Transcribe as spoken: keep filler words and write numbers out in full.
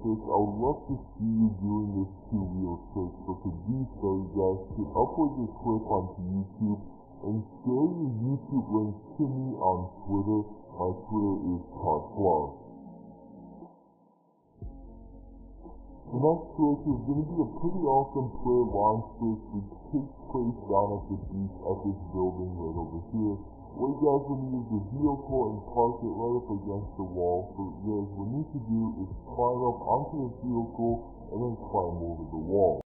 tricks, I would love to see you doing this two-wheel trick. So to do so, you guys should upload your clip onto YouTube and share your YouTube link to me on Twitter. My Twitter is Todd Flow. The next trick is going to be a pretty awesome player launch trick which takes place down at the beach at this building right over here. What you guys will need is the vehicle and park it right up against the wall. So what you guys will need to do is climb up onto the vehicle and then climb over the wall.